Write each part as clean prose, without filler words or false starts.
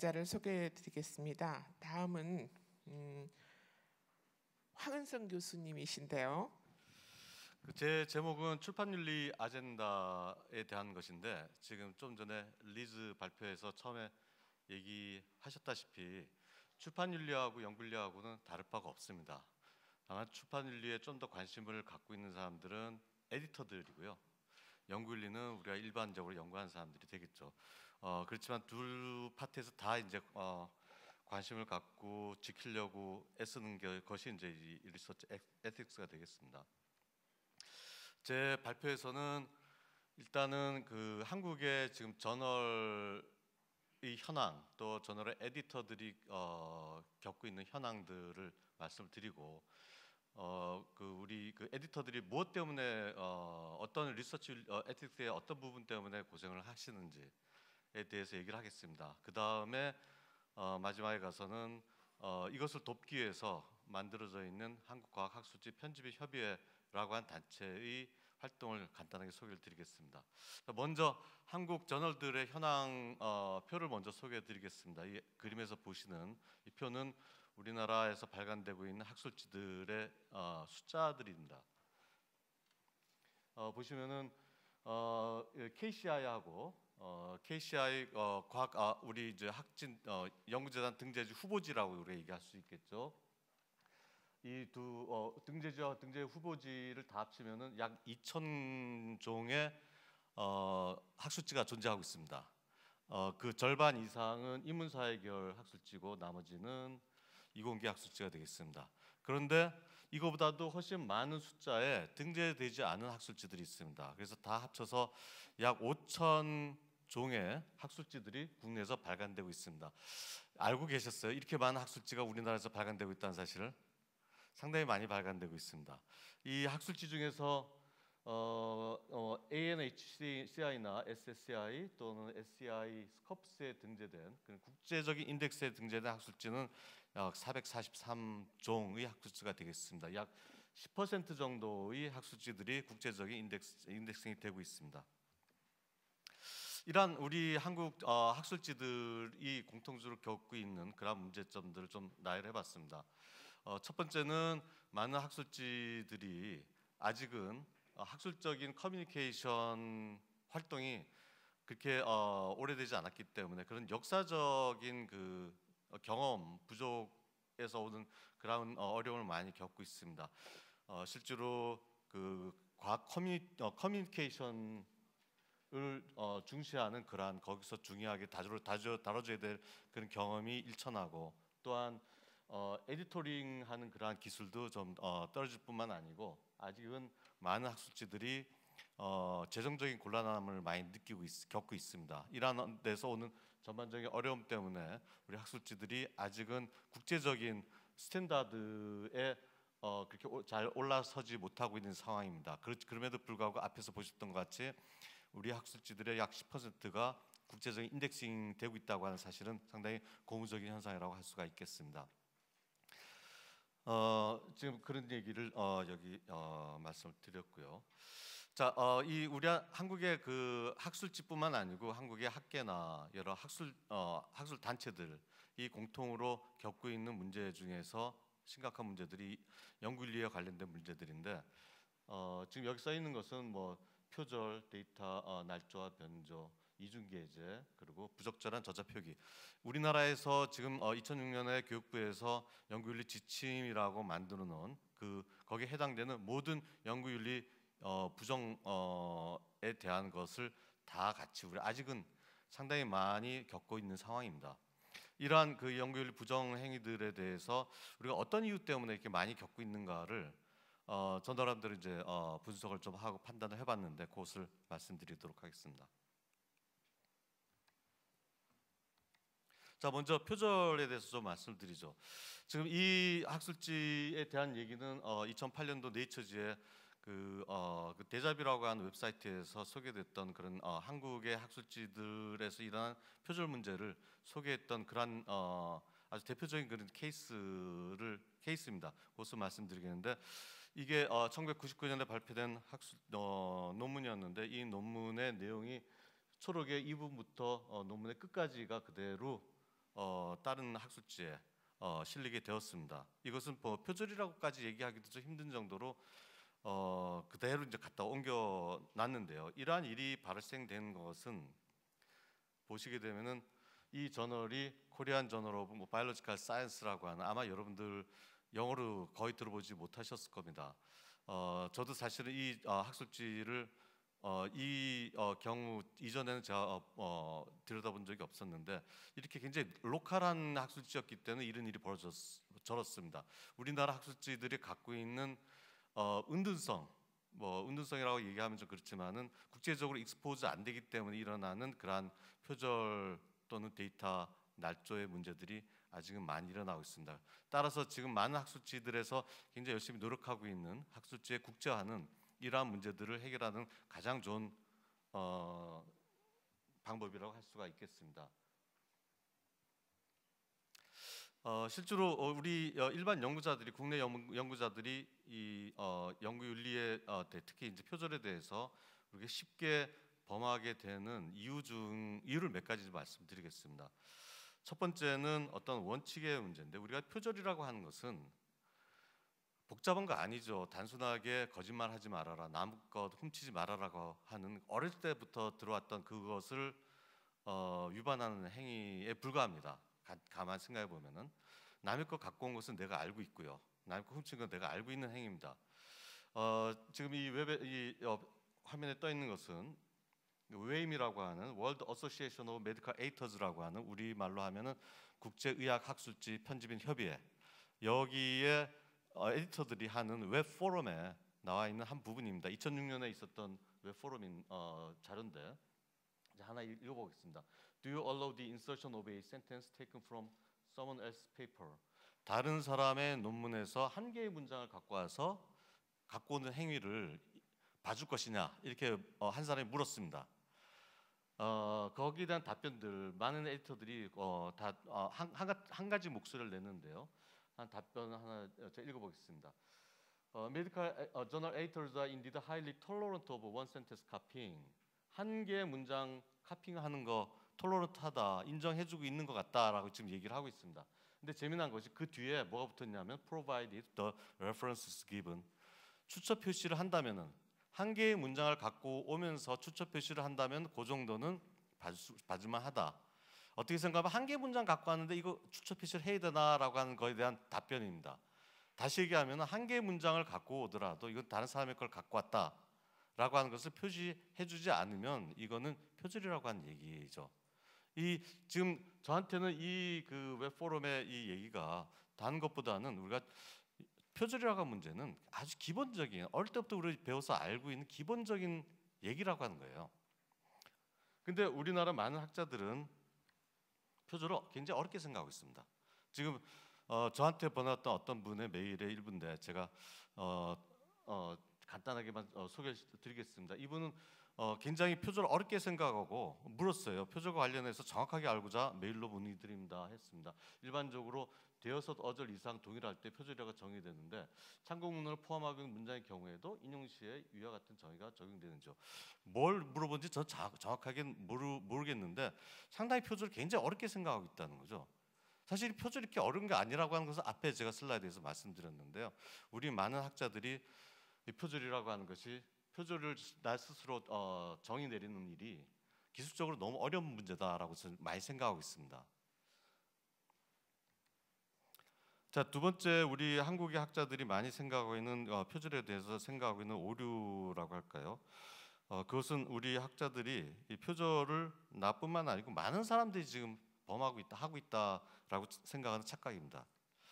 기자를 소개해드리겠습니다. 다음은 황은성 교수님이신데요. 제 제목은 출판윤리 아젠다에 대한 것인데, 지금 좀 전에 리즈 발표에서 처음에 얘기하셨다시피 출판윤리하고 연구윤리하고는 다를 바가 없습니다. 다만 출판윤리에 좀 더 관심을 갖고 있는 사람들은 에디터들이고요, 연구윤리는 우리가 일반적으로 연구하는 사람들이 되겠죠. 그렇지만 둘 파트에서 다 이제 관심을 갖고 지키려고 애쓰는 것이 이제 이 리서치 에틱스가 되겠습니다. 제 발표에서는 일단은 그 한국의 지금 저널의 현황, 또 저널의 에디터들이 겪고 있는 현황들을 말씀을 드리고, 우리 그 에디터들이 무엇 때문에 어떤 리서치 에틱스의 어떤 부분 때문에 고생을 하시는지에 대해서 얘기를 하겠습니다. 그 다음에 마지막에 가서는 이것을 돕기 위해서 만들어져 있는 한국과학학술지 편집인협의회라고 한 단체의 활동을 간단하게 소개를 드리겠습니다. 먼저 한국 저널들의 현황 표를 먼저 소개해 드리겠습니다. 이 그림에서 보시는 이 표는 우리나라에서 발간되고 있는 학술지들의 숫자들입니다. 보시면은 KCI하고 KCI 과학 우리 이제 학진 연구재단 등재지 후보지라고 우리가 얘기할 수 있겠죠. 이 두 등재지와 등재 후보지를 다 합치면은 약 2,000종의 학술지가 존재하고 있습니다. 그 절반 이상은 인문사회계열 학술지고 나머지는 이공계 학술지가 되겠습니다. 그런데 이거보다도 훨씬 많은 숫자의 등재되지 않은 학술지들이 있습니다. 그래서 다 합쳐서 약 5,000종의 학술지들이 국내에서 발간되고 있습니다. 알고 계셨어요? 이렇게 많은 학술지가 우리나라에서 발간되고 있다는 사실을? 상당히 많이 발간되고 있습니다. 이 학술지 중에서 ANHCI나 SSCI 또는 SCI 스컵스에 등재된 국제적인 인덱스에 등재된 학술지는 약 443종의 학술지가 되겠습니다. 약 10% 정도의 학술지들이 국제적인 인덱싱이 되고 있습니다. 이러한 우리 한국 학술지들이 공통적으로 겪고 있는 그런 문제점들을 좀 나열해 봤습니다. 첫 번째는 많은 학술지들이 아직은 학술적인 커뮤니케이션 활동이 그렇게 오래되지 않았기 때문에 그런 역사적인 그 경험 부족에서 오는 그런 어려움을 많이 겪고 있습니다. 실제로 그 과학 커뮤니케이션을 중시하는 그러한 거기서 중요하게 다뤄줘야 될 그런 경험이 일천하고, 또한 에디토링하는 그러한 기술도 좀 떨어질 뿐만 아니고 아직은 많은 학술지들이 재정적인 곤란함을 많이 겪고 있습니다. 이러한 데서 오는 전반적인 어려움 때문에 우리 학술지들이 아직은 국제적인 스탠다드에 그렇게 잘 올라서지 못하고 있는 상황입니다. 그럼에도 불구하고 앞에서 보셨던 것 같이 우리 학술지들의 약 10%가 국제적인 인덱싱 되고 있다고 하는 사실은 상당히 고무적인 현상이라고 할 수가 있겠습니다. 지금 그런 얘기를 여기 말씀을 드렸고요. 자, 이 우리 한국의 그 학술지뿐만 아니고 한국의 학계나 여러 학술 단체들이 공통으로 겪고 있는 문제 중에서 심각한 문제들이 연구윤리와 관련된 문제들인데, 지금 여기 써 있는 것은 뭐 표절, 데이터 날조와 변조, 이중계제, 그리고 부적절한 저자 표기. 우리나라에서 지금 2006년에 교육부에서 연구윤리 지침이라고 만들어 놓은 거기에 해당되는 모든 연구윤리 부정에 대한 것을 다 같이 우리 아직은 상당히 많이 겪고 있는 상황입니다. 이러한 그 연구윤리 부정 행위들에 대해서 우리가 어떤 이유 때문에 이렇게 많이 겪고 있는가를 전사람들은 이제 분석을 좀 하고 판단을 해봤는데 그것을 말씀드리도록 하겠습니다. 자, 먼저 표절에 대해서 좀 말씀드리죠. 지금 이 학술지에 대한 얘기는 2008년도 네이처지에 그 데자비라고 하는 웨브사이트에서 소개됐던 그런 한국의 학술지들에서 일어난 표절 문제를 소개했던 그런 아주 대표적인 그런 케이스입니다. 그것을 말씀드리겠는데, 이게 1999년에 발표된 학술 논문이었는데, 이 논문의 내용이 초록의 2부부터 논문의 끝까지가 그대로 다른 학술지에 실리게 되었습니다. 이것은 뭐 표절이라고까지 얘기하기도 좀 힘든 정도로 그대로 이제 갖다 옮겨 놨는데요. 이러한 일이 발생된 것은 보시게 되면은 이 저널이 코리안 저널 오브 바이올로지컬 사이언스라고 하는, 아마 여러분들 영어로 거의 들어보지 못하셨을 겁니다. 저도 사실은 이 학술지를 이 경우 이전에는 제가 들여다본 적이 없었는데, 이렇게 굉장히 로컬한 학술지였기 때문에 이런 일이 벌어졌습니다. 우리나라 학술지들이 갖고 있는 은둔성, 뭐 은둔성이라고 얘기하면 좀 그렇지만은 국제적으로 익스포즈 안 되기 때문에 일어나는 그러한 표절 또는 데이터 날조의 문제들이 아직은 많이 일어나고 있습니다. 따라서 지금 많은 학술지들에서 굉장히 열심히 노력하고 있는 학술지의 국제화는 이러한 문제들을 해결하는 가장 좋은 방법이라고 할 수가 있겠습니다. 실제로 우리 일반 연구자들이, 국내 연구자들이 이 연구 윤리에 특히 이제 표절에 대해서 그렇게 쉽게 범하게 되는 이유를 몇 가지 말씀드리겠습니다. 첫 번째는 어떤 원칙의 문제인데, 우리가 표절이라고 하는 것은 복잡한 거 아니죠. 단순하게 거짓말하지 말아라, 남의 것 훔치지 말아라고 하는 어릴 때부터 들어왔던 그것을 위반하는 행위에 불과합니다. 가만 생각해 보면은 남의 것 갖고 온 것은 내가 알고 있고요, 남의 것 훔친 건 내가 알고 있는 행위입니다. 지금 이 화면에 떠 있는 것은 웨임이라고 하는 World Association of Medical Editors라고 하는, 우리말로 하면은 국제의학학술지 편집인 협의회, 여기에 에디터들이 하는 웹 포럼에 나와 있는 한 부분입니다. 2006년에 있었던 웹 포럼인 자료인데 하나 읽어보겠습니다. Do you allow the insertion of a sentence taken from someone else's paper? 다른 사람의 논문에서 한 개의 문장을 갖고 와서 갖고 오는 행위를 봐줄 것이냐, 이렇게 한 사람이 물었습니다. 거기에 대한 답변들, 많은 에디터들이 한 가지 목소리를 냈는데요. 한 답변 하나 제가 읽어보겠습니다. Medical journal editors are indeed highly tolerant of one sentence copying. 한 개의 문장 카핑하는 거 톨러런트하다, 인정해주고 있는 것 같다라고 지금 얘기를 하고 있습니다. 근데 재미난 것이 그 뒤에 뭐가 붙었냐면 provided the references given. 추처 표시를 한다면은, 한 개의 문장을 갖고 오면서 추처 표시를 한다면 그 정도는 봐줄만 하다. 어떻게 생각하면 한 개의 문장 갖고 왔는데 이거 추처 표시를 해야 되나라고 하는 거에 대한 답변입니다. 다시 얘기하면 한 개의 문장을 갖고 오더라도 이건 다른 사람의 걸 갖고 왔다라고 하는 것을 표시해주지 않으면 이거는 표절이라고 하는 얘기죠. 지금 저한테는 이 그 웹 포럼의 이 얘기가 다른 것보다는, 우리가 표절이라고 하는 문제는 아주 기본적인, 어릴 때부터 우리 배워서 알고 있는 기본적인 얘기라고 하는 거예요. 근데 우리나라 많은 학자들은 표절을 굉장히 어렵게 생각하고 있습니다. 지금 저한테 보냈던 어떤 분의 메일의 일부인데 제가 간단하게만 소개해드리겠습니다. 이분은 굉장히 표절을 어렵게 생각하고 물었어요. 표절과 관련해서 정확하게 알고자 메일로 문의드립니다 했습니다. 일반적으로 대여섯 어절 이상 동일할 때 표절이라고 정의되는데, 참고문헌을 포함하고 있는 문장의 경우에도 인용 시에 위와 같은 정의가 적용되는지요. 뭘 물어본지 저는 정확하게 모르겠는데 상당히 표절을 굉장히 어렵게 생각하고 있다는 거죠. 사실 표절이 이렇게 어려운 게 아니라고 하는 것은 앞에 제가 슬라이드에서 말씀드렸는데요. 우리 많은 학자들이 이 표절이라고 하는 것이, 표절을 나 스스로 정의 내리는 일이 기술적으로 너무 어려운 문제다라고 저는 많이 생각하고 있습니다. 자, 두 번째, 우리 한국의 학자들이 많이 생각하고 있는 표절에 대해서 생각하고 있는 오류라고 할까요? 그것은 우리 학자들이 이 표절을 나뿐만 아니고 많은 사람들이 지금 하고 있다라고 생각하는 착각입니다.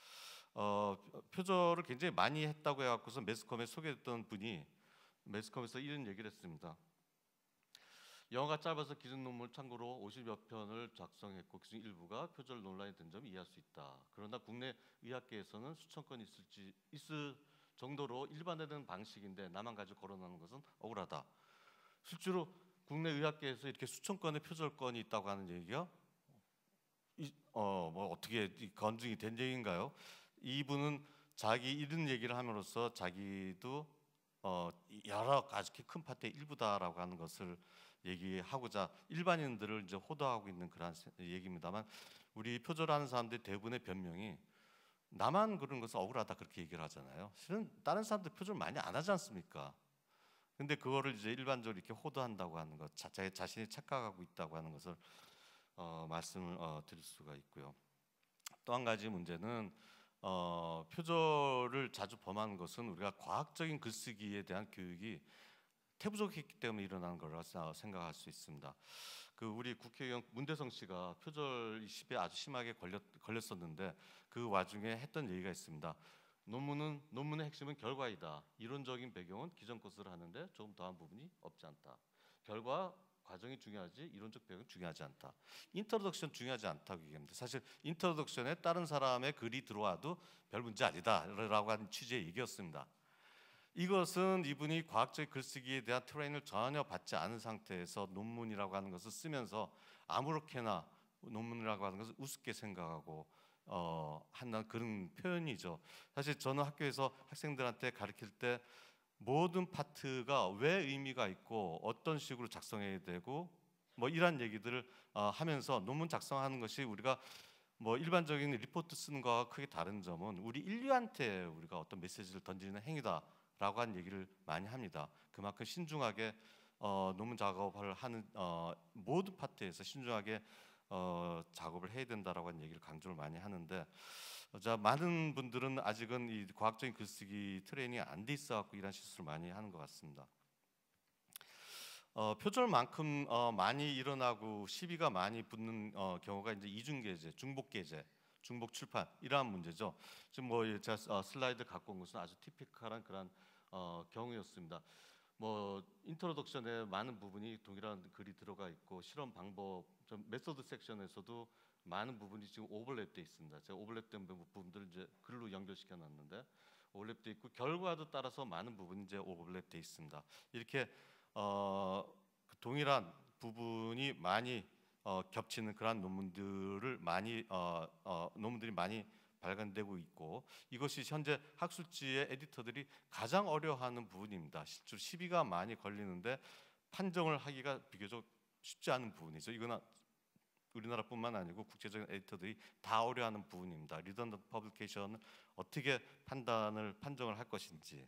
표절을 굉장히 많이 했다고 해갖고서 매스컴에 소개했던 분이 매스컴에서 이런 얘기를 했습니다. 영어가 짧아서 기준 논문 참고로 50여 편을 작성했고 그중 일부가 표절 논란이 된 점을 이해할 수 있다. 그러나 국내 의학계에서는 수천 건 있을 정도로 일반화된 방식인데 나만 가지고 거론하는 것은 억울하다. 실제로 국내 의학계에서 이렇게 수천 건의 표절 건이 있다고 하는 얘기가 뭐 어떻게 검증이 된 얘기인가요? 이분은 자기 이런 얘기를 함으로써 자기도 여러 가지 큰 파트의 일부다라고 하는 것을 얘기하고자 일반인들을 이제 호도하고 있는 그런 얘기입니다만, 우리 표절하는 사람들 대부분의 변명이 나만 그런 것은 억울하다 그렇게 얘기를 하잖아요. 실은 다른 사람들 표절 많이 안 하지 않습니까? 근데 그거를 이제 일반적으로 이렇게 호도한다고 하는 것, 자신이 착각하고 있다고 하는 것을 말씀을 드릴 수가 있고요. 또 한 가지 문제는 표절을 자주 범하는 것은 우리가 과학적인 글쓰기에 대한 교육이 태부족했기 때문에 일어나는 거라고 생각할 수 있습니다. 그 우리 국회의원 문대성 씨가 표절 시비에 아주 심하게 걸렸었는데 그 와중에 했던 얘기가 있습니다. 논문의 핵심은 결과이다. 이론적인 배경은 기존 것을 하는데 조금 더한 부분이 없지 않다. 결과 과정이 중요하지 이론적 배경은 중요하지 않다. 인트로덕션 중요하지 않다고 얘기합니다. 사실 인트로덕션에 다른 사람의 글이 들어와도 별 문제 아니다라고 하는 취지의 얘기였습니다. 이것은 이분이 과학적 글쓰기에 대한 트레이닝을 전혀 받지 않은 상태에서 논문이라고 하는 것을 쓰면서 아무렇게나 논문이라고 하는 것을 우습게 생각하고 한다는 그런 표현이죠. 사실 저는 학교에서 학생들한테 가르칠 때 모든 파트가 왜 의미가 있고 어떤 식으로 작성해야 되고 뭐 이런 얘기들을 하면서 논문 작성하는 것이 우리가 뭐 일반적인 리포트 쓰는 거와 크게 다른 점은 우리 인류한테 우리가 어떤 메시지를 던지는 행위다라고 하는 얘기를 많이 합니다. 그만큼 신중하게 논문 작업을 하는 모든 파트에서 신중하게 작업을 해야 된다라고 하는 얘기를 강조를 많이 하는데 자 많은 분들은 아직은 이 과학적인 글쓰기 트레이닝이 안 돼 있어 갖고 이런 실수를 많이 하는 것 같습니다. 표절만큼 많이 일어나고 시비가 많이 붙는 경우가 이제 이중계제, 중복계제, 중복 출판 이러한 문제죠. 지금 뭐 제가 슬라이드 갖고 온 것은 아주 티피컬한 그런 경우였습니다. 뭐 인트로덕션에 많은 부분이 동일한 글이 들어가 있고 실험 방법, 좀 메소드 섹션에서도 많은 부분이 지금 오버랩돼 있습니다. 제가 오버랩된 부분들을 이제 글로 연결시켜 놨는데 오버랩돼 있고 결과도 따라서 많은 부분이 이제 오버랩돼 있습니다. 이렇게 동일한 부분이 많이 겹치는 그러한 논문들을 논문들이 많이 발간되고 있고 이것이 현재 학술지의 에디터들이 가장 어려워하는 부분입니다. 실제로 시비가 많이 걸리는데 판정을 하기가 비교적 쉽지 않은 부분이죠. 이거는 우리나라뿐만 아니고 국제적인 에디터들이 다 어려워하는 부분입니다. 리던던트 퍼블리케이션을 어떻게 판정을 할 것인지.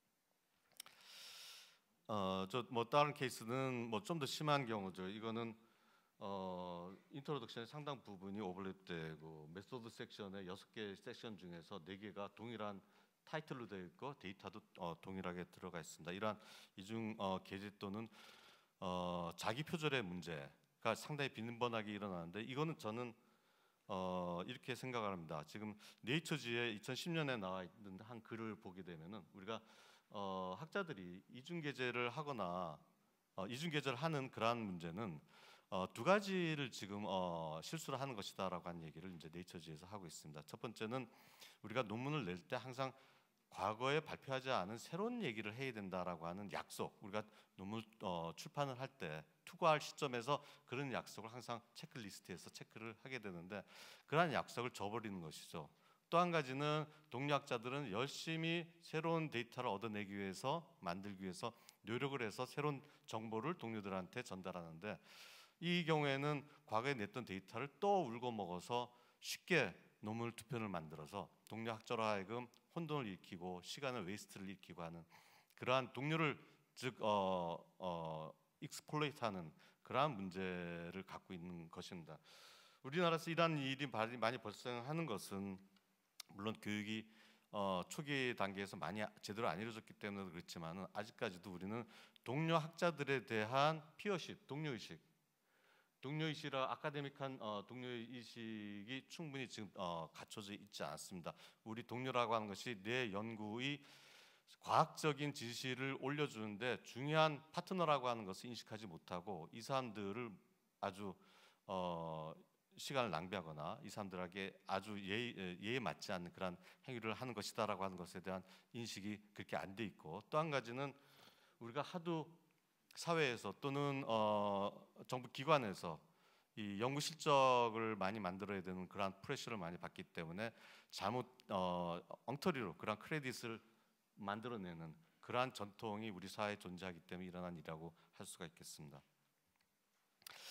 저 뭐 다른 케이스는 뭐 좀 더 심한 경우죠. 이거는 인트로덕션의 상당 부분이 오버랩되고 메소드 섹션의 6개 섹션 중에서 4개가 동일한 타이틀로 되어 있고 데이터도 동일하게 들어가 있습니다. 이러한 이중 계제 또는 자기 표절의 문제가 상당히 빈번하게 일어나는데 이거는 저는 이렇게 생각을 합니다. 지금 네이처지에 2010년에 나와 있는 한 글을 보게 되면은 우리가 학자들이 이중계제를 하거나 이중계제를 하는 그러한 문제는 두 가지를 지금 실수를 하는 것이다라고 하는 얘기를 이제 네이처지에서 하고 있습니다. 첫 번째는 우리가 논문을 낼 때 항상 과거에 발표하지 않은 새로운 얘기를 해야 된다라고 하는 약속, 우리가 논문 출판을 할 때 투과할 시점에서 그런 약속을 항상 체크리스트에서 체크를 하게 되는데 그러한 약속을 저버리는 것이죠. 또 한 가지는 동료학자들은 열심히 새로운 데이터를 얻어내기 위해서 만들기 위해서 노력을 해서 새로운 정보를 동료들한테 전달하는데 이 경우에는 과거에 냈던 데이터를 또 울고 먹어서 쉽게 논문 두 편을 만들어서 동료 학자로 하여금 혼돈을 일으키고 시간을 웨이스트를 일으키고 하는 그러한 동료를 즉 익스플로이트하는 그러한 문제를 갖고 있는 것입니다. 우리나라에서 이러한 일이 많이 발생하는 것은 물론 교육이 초기 단계에서 많이 제대로 안 이루어졌기 때문에 그렇지만 아직까지도 우리는 동료 학자들에 대한 피어십, 동료의식이라 아카데믹한 동료의식이 충분히 지금 갖춰져 있지 않습니다. 우리 동료라고 하는 것이 내 연구의 과학적인 지시를 올려주는데 중요한 파트너라고 하는 것을 인식하지 못하고 이 사람들을 아주 시간을 낭비하거나 이 사람들에게 아주 예에 맞지 않는 그런 행위를 하는 것이다라고 하는 것에 대한 인식이 그렇게 안 돼 있고 또 한 가지는 우리가 하도 사회에서 또는 정부 기관에서 이 연구 실적을 많이 만들어야 되는 그러한 프레셔를 많이 받기 때문에 잘못 엉터리로 그러한 크레딧을 만들어내는 그러한 전통이 우리 사회에 존재하기 때문에 일어난 일이라고 할 수가 있겠습니다.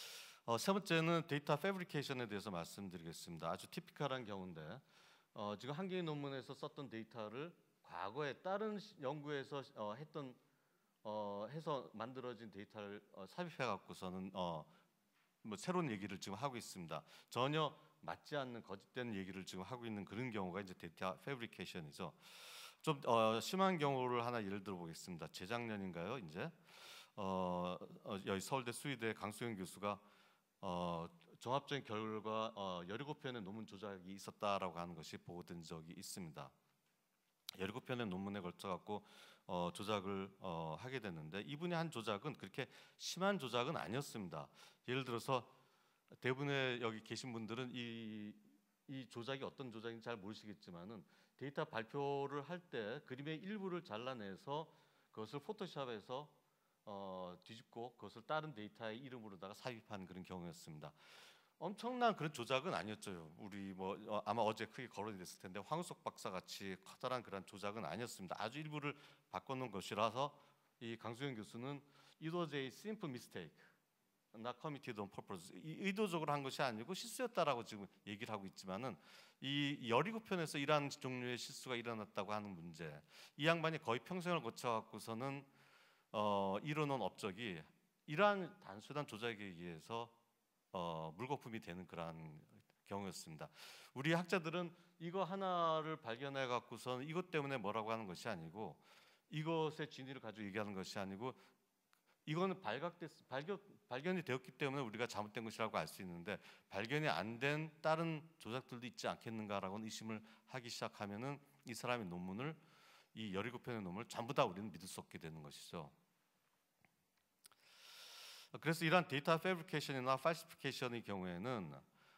세 번째는 데이터 패브리케이션에 대해서 말씀드리겠습니다. 아주 티피컬한 경우인데 지금 한 개의 논문에서 썼던 데이터를 과거에 다른 연구에서 했던 해서 만들어진 데이터를 삽입해 갖고서는 뭐 새로운 얘기를 지금 하고 있습니다. 전혀 맞지 않는 거짓된 얘기를 지금 하고 있는 그런 경우가 이제 데이터 패브리케이션이죠. 좀 심한 경우를 하나 예를 들어 보겠습니다. 재작년인가요? 이제 여기 서울대 수의대 강수영 교수가 종합적인 결과 17편의 논문 조작이 있었다라고 하는 것이 보고된 적이 있습니다. 17편의 논문에 걸쳐 갖고 조작을 하게 됐는데 이분이 한 조작은 그렇게 심한 조작은 아니었습니다. 예를 들어서 대부분의 여기 계신 분들은 이 조작이 어떤 조작인지 잘 모르시겠지만은 데이터 발표를 할 때 그림의 일부를 잘라내서 그것을 포토샵에서 뒤집고 그것을 다른 데이터의 이름으로다가 삽입하는 그런 경우였습니다. 엄청난 그런 조작은 아니었죠. 우리 뭐 아마 어제 크게 거론이 됐을 텐데 황우석 박사 같이 커다란 그런 조작은 아니었습니다. 아주 일부를 바꿔놓은 것이라서 이 강수영 교수는 it was a simple mistake, not committed on purpose. 의도적으로 한 것이 아니고 실수였다라고 지금 얘기를 하고 있지만은 이 17편에서 이러한 종류의 실수가 일어났다고 하는 문제, 이 양반이 거의 평생을 거쳐갖고서는 이뤄놓은 업적이 이러한 단순한 조작에 의해서 물거품이 되는 그러한 경우였습니다. 우리 학자들은 이거 하나를 발견해 갖고선 이것 때문에 뭐라고 하는 것이 아니고 이것의 진위를 가지고 얘기하는 것이 아니고 이거는 발견이 되었기 때문에 우리가 잘못된 것이라고 알 수 있는데 발견이 안 된 다른 조작들도 있지 않겠는가라고 의심을 하기 시작하면은 이 사람의 논문을 이 17편의 논문을 전부 다 우리는 믿을 수 없게 되는 것이죠. 그래서 이러한 데이터 패브리케이션이나 falsification의 경우에는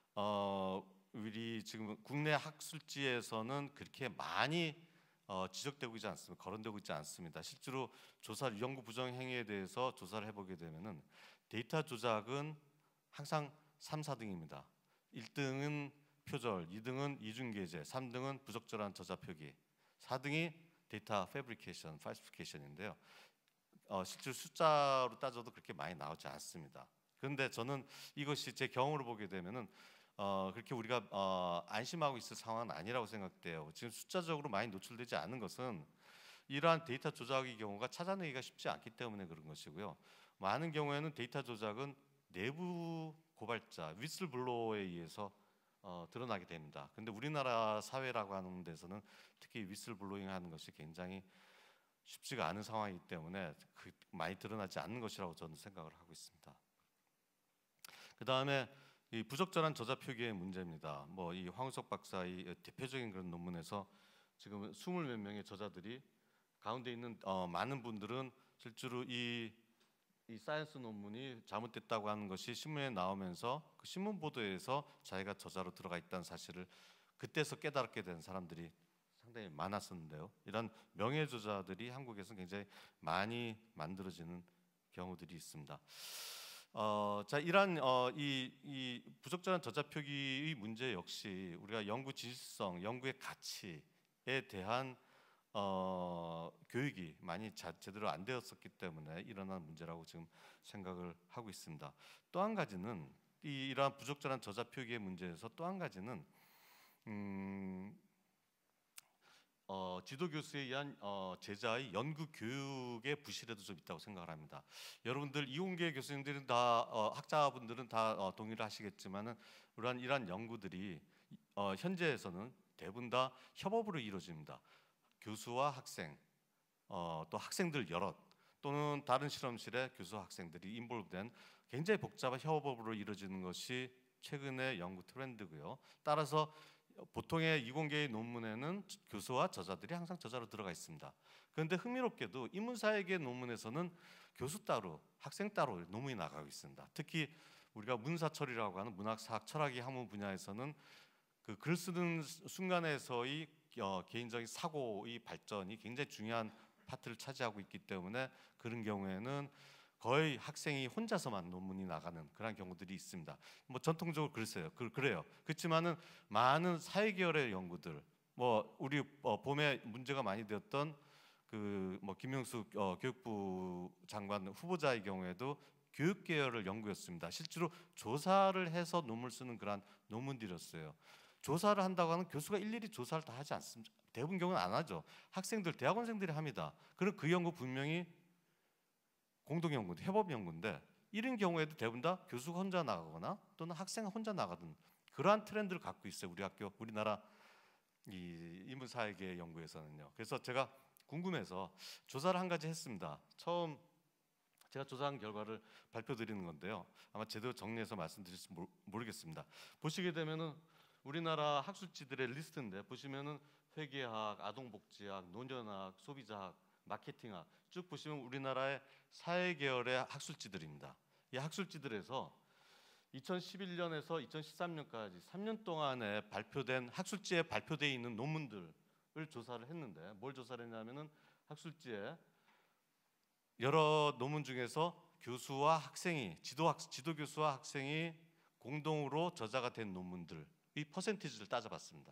우리 지금 국내 학술지에서는 그렇게 많이 지적되고 있지 않습니다. 거론되고 있지 않습니다. 실제로 연구 부정 행위에 대해서 조사를 해보게 되면은 데이터 조작은 항상 3, 4등입니다. 1등은 표절, 2등은 이중계제, 3등은 부적절한 저자 표기, 4등이 데이터 패브리케이션, falsification인데요. 실제로 숫자로 따져도 그렇게 많이 나오지 않습니다. 그런데 저는 이것이 제 경험으로 보게 되면은 그렇게 우리가 안심하고 있을 상황은 아니라고 생각돼요. 지금 숫자적으로 많이 노출되지 않은 것은 이러한 데이터 조작의 경우가 찾아내기가 쉽지 않기 때문에 그런 것이고요. 많은 경우에는 데이터 조작은 내부 고발자, 위슬블로어에 의해서 드러나게 됩니다. 그런데 우리나라 사회라고 하는 데서는 특히 위슬블로잉 하는 것이 굉장히 쉽지가 않은 상황이기 때문에 많이 드러나지 않는 것이라고 저는 생각을 하고 있습니다. 그 다음에 이 부적절한 저자 표기의 문제입니다. 뭐 이 황우석 박사의 대표적인 그런 논문에서 지금 20몇 명의 저자들이 가운데 있는 많은 분들은 실제로 이 사이언스 논문이 잘못됐다고 하는 것이 신문에 나오면서 그 신문 보도에서 자기가 저자로 들어가 있다는 사실을 그때서 깨달게 된 사람들이 상당히 많았었는데요. 이런 명예조자들이 한국에서 굉장히 많이 만들어지는 경우들이 있습니다. 자, 이러한 이 부적절한 저자 표기의 문제 역시 우리가 연구 진실성, 연구의 가치에 대한 교육이 많이 제대로 안 되었었기 때문에 일어난 문제라고 지금 생각을 하고 있습니다. 또 한 가지는 이러한 부적절한 저자 표기의 문제에서 또 한 가지는 지도 교수에 의한 제자의 연구 교육의 부실에도 좀 있다고 생각을 합니다. 여러분들 이공계 교수님들은 다 학자분들은 다 동의를 하시겠지만은 이러한 연구들이 현재에서는 대부분 다 협업으로 이루어집니다. 교수와 학생, 또 학생들 여럿 또는 다른 실험실에 교수와 학생들이 인볼브된 굉장히 복잡한 협업으로 이루어지는 것이 최근의 연구 트렌드고요. 따라서 보통의 이공계의 논문에는 교수와 저자들이 항상 저자로 들어가 있습니다. 그런데 흥미롭게도 인문사회계 논문에서는 교수 따로, 학생 따로 논문이 나가고 있습니다. 특히 우리가 문사철이라고 하는 문학사학 철학의 학문 분야에서는 그 글 쓰는 순간에서의 개인적인 사고의 발전이 굉장히 중요한 파트를 차지하고 있기 때문에 그런 경우에는 거의 학생이 혼자서만 논문이 나가는 그런 경우들이 있습니다. 뭐 전통적으로 그래요. 그렇지만은 많은 사회계열의 연구들, 뭐 우리 봄에 문제가 많이 되었던 그 뭐 김명수 교육부 장관 후보자의 경우에도 교육 계열을 연구였습니다. 실제로 조사를 해서 논문을 쓰는 그런 논문들이었어요. 조사를 한다고 하는 교수가 일일이 조사를 다 하지 않습니다. 대부분 경우는 안 하죠. 학생들, 대학원생들이 합니다. 그럼 그 연구 분명히 공동 연구인데, 협업 연구인데 이런 경우에도 대부분 다 교수가 혼자 나가거나 또는 학생 혼자 나가든 그러한 트렌드를 갖고 있어요. 우리 학교, 우리나라 이 인문사회계 연구에서는요. 그래서 제가 궁금해서 조사를 한 가지 했습니다. 처음 제가 조사한 결과를 발표드리는 건데요. 아마 제대로 정리해서 말씀드릴지 모르겠습니다. 보시게 되면은 우리나라 학술지들의 리스트인데 보시면은 회계학, 아동복지학, 노년학, 소비자학, 마케팅학 쭉 보시면 우리나라의 사회계열의 학술지들입니다. 이 학술지들에서 2011년에서 2013년까지 3년 동안에 발표된 학술지에 발표되어 있는 논문들을 조사를 했는데 뭘 조사를 했냐면은 학술지에 여러 논문 중에서 교수와 학생이 지도 교수와 학생이 공동으로 저자가 된 논문들의 퍼센티지를 따져봤습니다.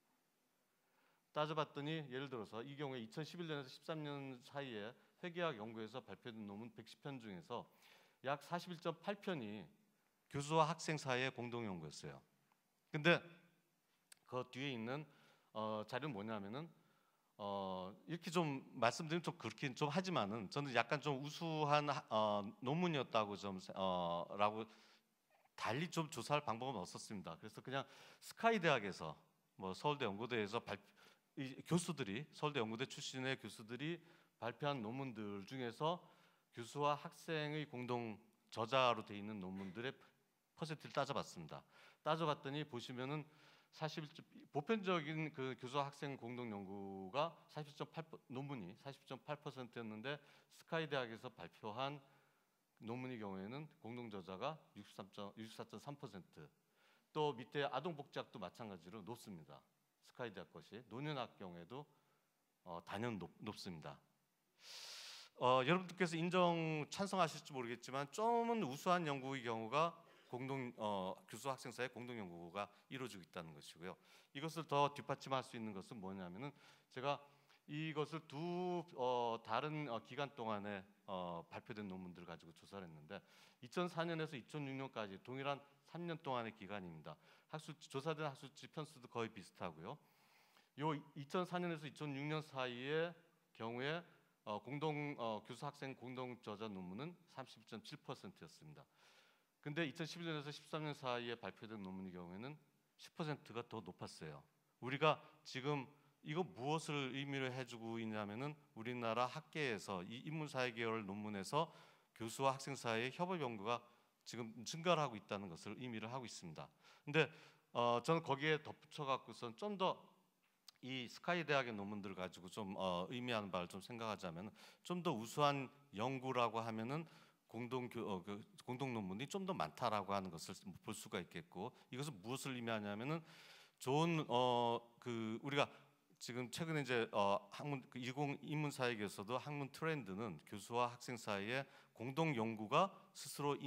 따져봤더니 예를 들어서 이 경우에 2011년에서 13년 사이에 회계학 연구에서 발표된 논문 110편 중에서 약 41.8편이 교수와 학생 사이의 공동 연구였어요. 근데 그 뒤에 있는 자료는 뭐냐면은 이렇게 좀 말씀드리면 좀 그렇긴 좀 하지만은 저는 약간 좀 우수한 논문이었다고 좀 라고 달리 좀 조사할 방법은 없었습니다. 그래서 그냥 스카이 대학에서 뭐 서울대 연구대에서 이 교수들이 서울대 연구대 출신의 교수들이 발표한 논문들 중에서 교수와 학생의 공동 저자로 돼 있는 논문들의 퍼센트를 따져봤습니다. 따져봤더니 보시면은 보편적인 그 교수와 학생 공동 연구가 40.8 논문이 40.8%였는데 스카이 대학에서 발표한 논문의 경우에는 공동 저자가 64.3%. 또 밑에 아동복지학도 마찬가지로 높습니다. 스카이 대학 것이 노년학 경우에도 단연 높습니다. 여러분들께서 찬성하실지 모르겠지만 좀은 우수한 연구의 경우가 교수 학생 사이의 공동 연구가 이루어지고 있다는 것이고요. 이것을 더 뒷받침할 수 있는 것은 뭐냐면은 제가 이것을 다른 기간 동안에 발표된 논문들을 가지고 조사를 했는데 2004년에서 2006년까지 동일한 3년 동안의 기간입니다. 조사된 학술지 편수도 거의 비슷하고요. 요 2004년에서 2006년 사이의 경우에 교수 학생 공동 저자 논문은 30.7%였습니다. 근데 2011년에서 13년 사이에 발표된 논문의 경우에는 10%가 더 높았어요. 우리가 지금 이거 무엇을 의미를 해주고 있냐면은 우리나라 학계에서 이 인문사회 계열 논문에서 교수와 학생 사이의 협업 연구가 지금 증가를 하고 있다는 것을 의미를 하고 있습니다. 근데 저는 거기에 덧붙여 갖고선 좀 더 이 스카이 대학의 논문들을 가지고 좀 의미하는 바를 좀 생각하자면 좀 더 우수한 연구라고 하면은 공동 논문이 좀 더 많다라고 하는 것을 볼 수가 있겠고, 이것은 무엇을 의미하냐면은 좋은 우리가 지금 최근에 이제 인문사회계에서도 학문 트렌드는 교수와 학생 사이에 공동 연구가 스스로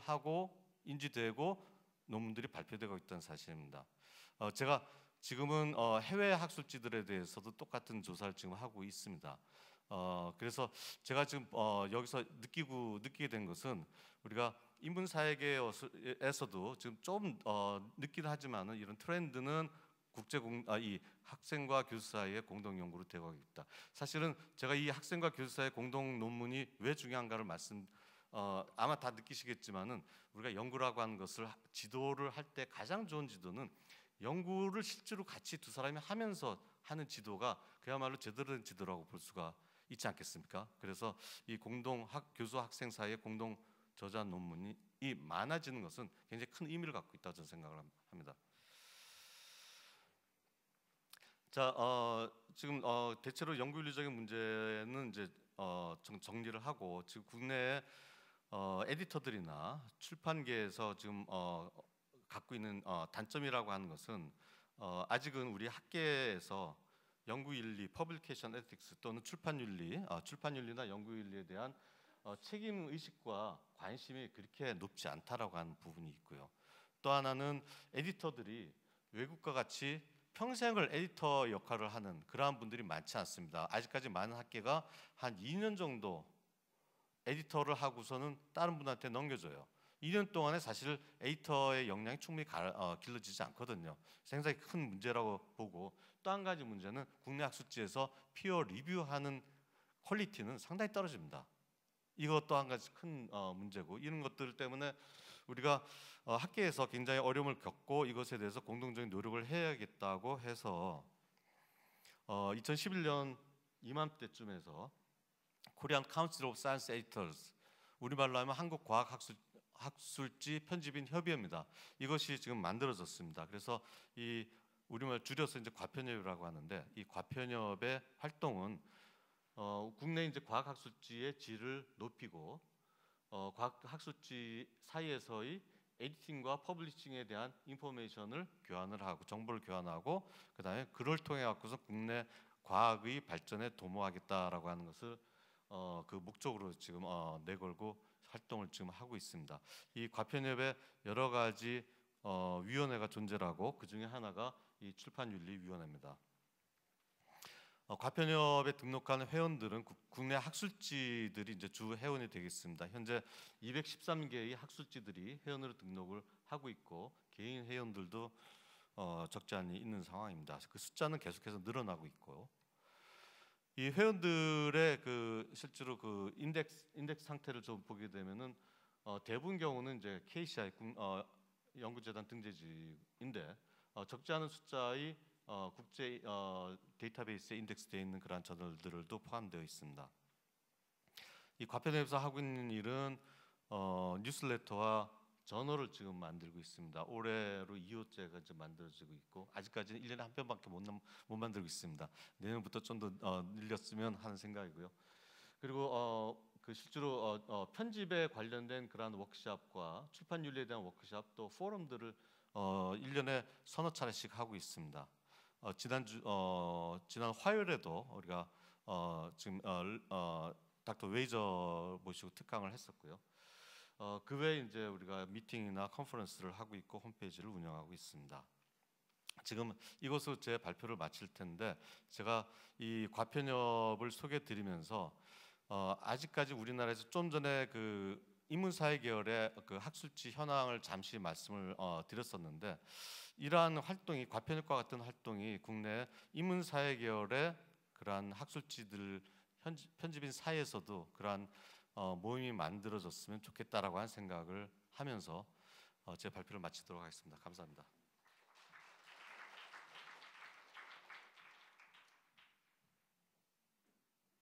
인지되고 논문들이 발표되고 있다는 사실입니다. 제가 지금은 해외 학술지들에 대해서도 똑같은 조사를 지금 하고 있습니다. 그래서 제가 지금 여기서 느끼게 된 것은 우리가 인문사회계에서도 지금 좀 늦긴 하지만은 이런 트렌드는 이 학생과 교수 사이의 공동 연구로 되고 있다. 사실은 제가 이 학생과 교수 사이의 공동 논문이 왜 중요한가를 아마 다 느끼시겠지만은 우리가 연구라고 하는 것을 지도를 할 때 가장 좋은 지도는 연구를 실제로 같이 두 사람이 하면서 하는 지도가 그야말로 제대로 된 지도라고 볼 수가 있지 않겠습니까? 그래서 이 교수 학생 사이의 공동 저자 논문이 많아지는 것은 굉장히 큰 의미를 갖고 있다고 저는 생각을 합니다. 자, 지금 대체로 연구윤리적인 문제는 이제 정리를 하고 지금 국내 에디터들이나 출판계에서 지금 갖고 있는 단점이라고 하는 것은 아직은 우리 학계에서 연구윤리, 퍼블리케이션 에틱스 또는 출판윤리나 연구윤리에 대한 책임 의식과 관심이 그렇게 높지 않다라고 하는 부분이 있고요. 또 하나는 에디터들이 외국과 같이 평생을 에디터 역할을 하는 그러한 분들이 많지 않습니다. 아직까지 많은 학계가 한 2년 정도 에디터를 하고서는 다른 분한테 넘겨줘요. 2년 동안에 사실 에디터의 역량이 충분히 길러지지 않거든요. 굉장히 큰 문제라고 보고, 또 한 가지 문제는 국내 학술지에서 피어 리뷰하는 퀄리티는 상당히 떨어집니다. 이것도 한 가지 큰 문제고, 이런 것들 때문에 우리가 학계에서 굉장히 어려움을 겪고 이것에 대해서 공동적인 노력을 해야겠다고 해서 2011년 이맘때쯤에서 코리안 카운슬 오브 사이언스 에디터스, 우리말로 하면 한국 과학 학술지 편집인 협의회입니다. 이것이 지금 만들어졌습니다. 그래서 이 우리말 줄여서 이제 과편협이라고 하는데, 이 과편협의 활동은 국내 이제 과학 학술지의 질을 높이고 과학 학술지 사이에서의 에디팅과 퍼블리싱에 대한 인포메이션을 교환을 하고, 정보를 교환하고, 그다음에 그걸 통해 갖고서 국내 과학의 발전에 도모하겠다라고 하는 것을 그 목적으로 지금 내걸고 활동을 지금 하고 있습니다. 이 과편협에 여러 가지 위원회가 존재하고, 그 중에 하나가 이 출판윤리위원회입니다. 과편협에 등록한 회원들은 국내 학술지들이 이제 주 회원이 되겠습니다. 현재 213개의 학술지들이 회원으로 등록을 하고 있고, 개인 회원들도 적지 않이 있는 상황입니다. 그 숫자는 계속해서 늘어나고 있고, 이 회원들의 그 실제로 그 인덱스 상태를 좀 보게 되면은 대부분 경우는 이제 KCI 연구재단 등재지인데, 적지 않은 숫자의 국제 데이터베이스에 인덱스되어 있는 그러한 저널들도 포함되어 있습니다. 이 과편협에서 하고 있는 일은 뉴스레터와 저널을 지금 만들고 있습니다. 올해로 2호째가 이제 만들어지고 있고, 아직까지는 1년에 한 편밖에 못 만들고 있습니다. 내년부터 좀 더 늘렸으면 하는 생각이고요. 그리고 그 실제로 편집에 관련된 그러한 워크숍과 출판윤리에 대한 워크숍, 또 포럼들을 1년에 서너 차례씩 하고 있습니다. 지난 화요일에도 우리가 지금 닥터 웨이저 모시고 특강을 했었고요. 그 외에 이제 우리가 미팅이나 컨퍼런스를 하고 있고 홈페이지를 운영하고 있습니다. 지금 이것으로 제 발표를 마칠 텐데, 제가 이 과편협을 소개드리면서 아직까지 우리나라에서 좀 전에 그 인문사회 계열의 그 학술지 현황을 잠시 말씀을 드렸었는데, 이러한 활동이, 과편협과 같은 활동이 국내 인문사회 계열의 그러한 학술지들 편집인 사이에서도 그러한 모임이 만들어졌으면 좋겠다라고 한 생각을 하면서 제 발표를 마치도록 하겠습니다. 감사합니다.